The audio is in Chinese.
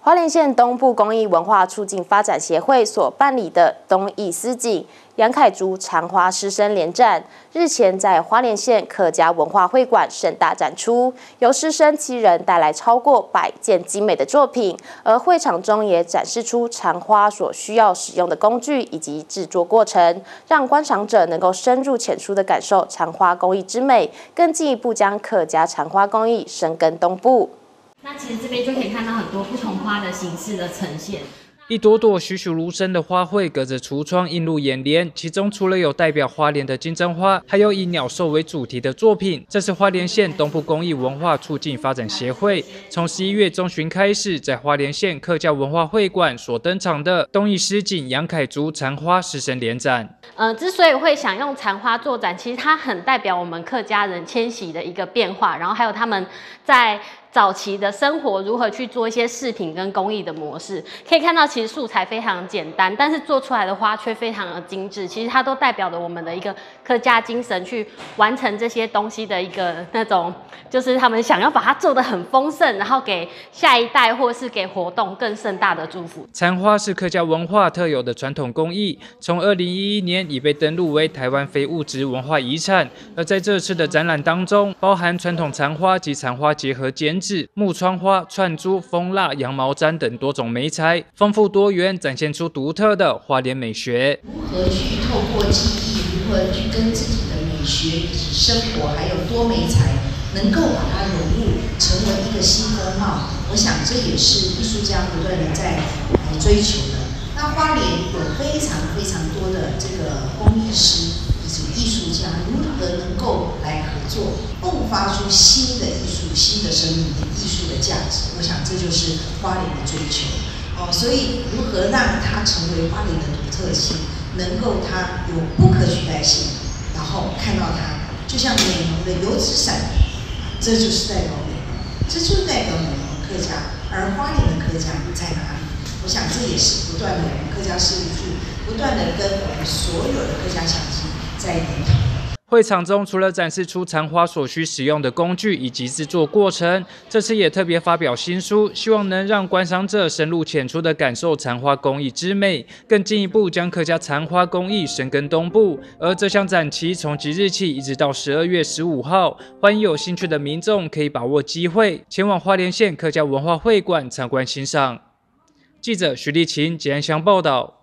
花莲县东部公益文化促进发展协会所办理的东艺思锦杨凯竹长花师生联展，日前在花莲县客家文化会馆盛大展出，由师生7人带来超过100件精美的作品，而会场中也展示出长花所需要使用的工具以及制作过程，让观赏者能够深入浅出地感受长花工艺之美，更进一步将客家长花工艺深耕东部。 那其实这边就可以看到很多不同花的形式的呈现。 一朵朵栩栩如生的花卉隔着橱窗映入眼帘，其中除了有代表花莲的金针花，还有以鸟兽为主题的作品。这是花莲县东部公益文化促进发展协会从11月中旬开始，在花莲县客家文化会馆所登场的东艺思锦杨凯竹长花师生联展。 之所以会想用长花做展，其实它很代表我们客家人迁徙的一个变化，然后还有他们在早期的生活如何去做一些饰品跟工艺的模式，可以看到其实素材非常简单，但是做出来的花却非常的精致。其实它都代表着我们的一个客家精神，去完成这些东西的一个那种，就是他们想要把它做得很丰盛，然后给下一代或是给活动更盛大的祝福。 长花是客家文化特有的传统工艺，从2011年已被登录为台湾非物质文化遗产。而在这次的展览当中，包含传统长花及长花结合剪纸、木窗花、串珠、蜂蜡、羊毛毡等多种媒材，丰富多元，展现出独特的花莲美学。 如何去透过技艺，如何去跟自己的美学以及生活，还有多媒材，能够把它融入，成为一个新风貌。我想这也是艺术家不断的在追求的。那花莲有非常非常多的这个工艺师以及艺术家，如何能够来合作，迸发出新的艺术、新的生命的艺术的价值？我想这就是花莲的追求。所以如何让它成为花莲的独特性，能够它有不可取代性，然后看到它就像美浓的油纸伞，这就是代表美浓，这就是代表美浓客家。而花莲的客家在哪里？我想这也是不断的我们客家事务处不断的跟我们所有的客家乡亲在研讨。 会场中除了展示出长花所需使用的工具以及制作过程，这次也特别发表新书，希望能让观赏者深入浅出地感受长花工艺之美，更进一步将客家长花工艺深耕东部。而这项展期从即日起一直到12月15号，欢迎有兴趣的民众可以把握机会前往花莲县客家文化会馆参观欣赏。记者徐立琴、简安祥报道。